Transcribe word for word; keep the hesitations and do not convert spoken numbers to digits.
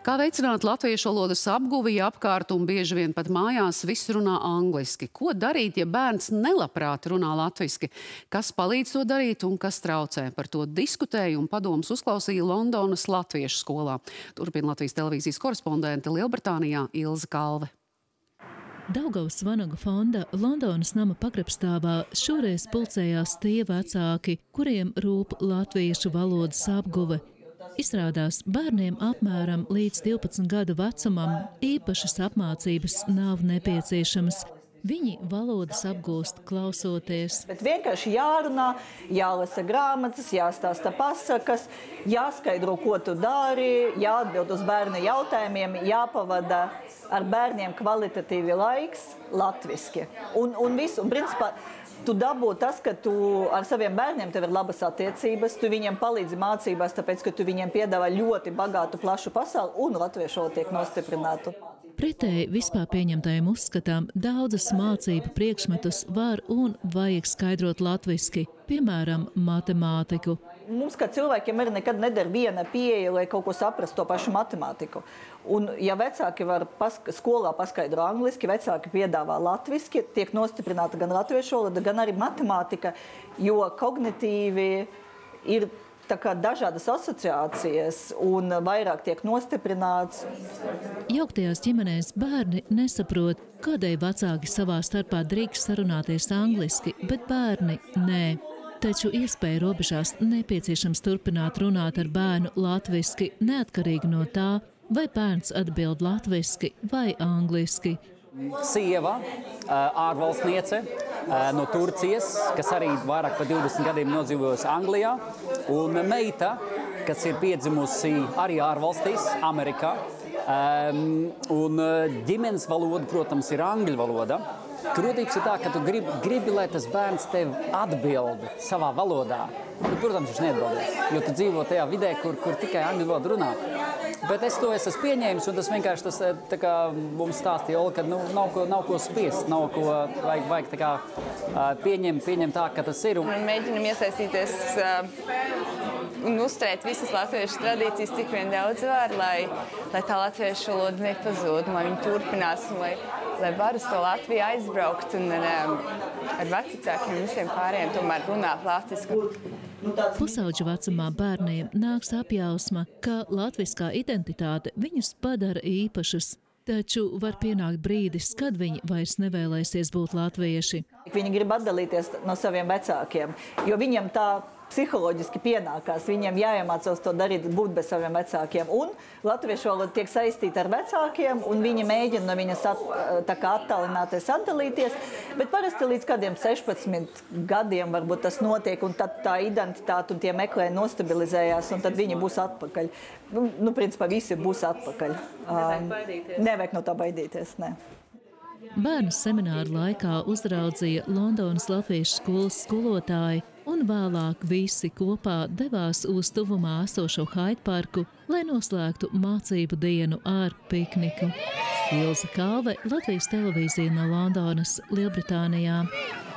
Kā veicināt latviešu valodas apguvi apkārt un bieži vien pat mājās viss runā angliski? Ko darīt, ja bērns nelabprāt runā latviski? Kas palīdz to darīt un kas traucē? Par to diskutēja un padomus uzklausīja Londonas latviešu skolā. Turpina Latvijas televīzijas korespondente Lielbritānijā Ilze Kalve. Daugavas Vanagu fonda Londonas nama pagrabstāvā šoreiz pulcējās tie vecāki, kuriem rūp latviešu valodas apguve. Izrādās, bērniem apmēram līdz divpadsmit gadu vecumam īpašas apmācības nav nepieciešamas. Viņi valodas apgūst klausoties. Bet vienkārši jārunā, jālasa grāmatas, jāstāsta pasakas, jāskaidro, ko tu dari, jāatbild uz bērna jautājumiem, jāpavada ar bērniem kvalitatīvi laiks latviski. Un, un visu, un principā, tu dabū tas, ka tu ar saviem bērniem tev ir labas attiecības, tu viņiem palīdzi mācībās, tāpēc, ka tu viņiem piedāvā ļoti bagātu, plašu pasauli un latviešu valoda tiek nostiprinātu. Pretēji vispār pieņemtajiem uzskatām, daudzas mācību priekšmetus var un vajag skaidrot latviski, piemēram, matemātiku. Mums, kā cilvēkiem, arī nekad neder viena pieeja, lai kaut ko saprastu to pašu matemātiku. Un, ja vecāki var pask skolā paskaidro angliski, vecāki piedāvā latviski, tiek nostiprināta gan latviešu valoda, gan arī matemātika, jo kognitīvi ir tā kā dažādas asociācijas un vairāk tiek nostiprināts. Jauktajās ģimenēs bērni nesaprot, kādēļ vecāki savā starpā drīkst sarunāties angliski, bet bērni nē. Taču iespēja robežās nepieciešams turpināt runāt ar bērnu latviski, neatkarīgi no tā, vai bērns atbild latviski vai angliski. Sieva, ārvalstniece no Turcijas, kas arī vairāk par divdesmit gadiem nodzīvojusi Anglijā, un meita, kas ir piedzimusi arī ārvalstīs, Amerikā. Un ģimenes valoda, protams, ir angļu valoda. Grūtības ir tā, ka tu gribi, gribi, lai tas bērns tev atbild savā valodā. Bet, protams, viņš neatbildēs, jo tu dzīvo tajā vidē, kur, kur tikai angļu valoda runā. Bet es to esmu pieņēmis, un tas vienkārši tas, tā kā mums stāstīja Ola, ka nu, nav, ko, nav ko spiest, nav ko vajag, vajag tā kā pieņemt, pieņemt tā, ka tas ir. Un... Mēģinam iesaistīties un uzturēt visas latviešu tradīcijas, cik vien daudz var, lai, lai tā latviešu valoda nepazūd, lai viņi turpinās, un lai, lai var uz to Latviju aizbraukt un ar, ar vecākiem visiem pārējiem tomēr runāt latviski. Pusauģu vecumā bērniem nāks apjausma, ka latviskā identitāte viņus padara īpašus. Taču var pienākt brīdis, kad viņi vairs nevēlēsies būt latvieši. Viņi grib atdalīties no saviem vecākiem, jo viņiem tā psiholoģiski pienākās. Viņiem jāiemācās to darīt, būt bez saviem vecākiem. Un latviešu valoda tiek saistīta ar vecākiem, un viņi mēģina no viņas at, tā kā attālināties, atdalīties. Bet parasti līdz kādiem sešpadsmit gadiem varbūt tas notiek, un tad tā identitāte un tie meklēji nostabilizējās, un tad viņi būs atpakaļ. Nu, nu principā visi būs atpakaļ. Nevajag baidīties. Nevajag no tā baidīties, ne. Bērnu semināru laikā uzraudzīja Londonas latviešu skolas skolotāji, un vēlāk visi kopā devās uz tuvumā esošo Hyde parku, lai noslēgtu mācību dienu ar pikniku. Ilze Kalve, Latvijas televīzija no Londonas, Lielbritānijā.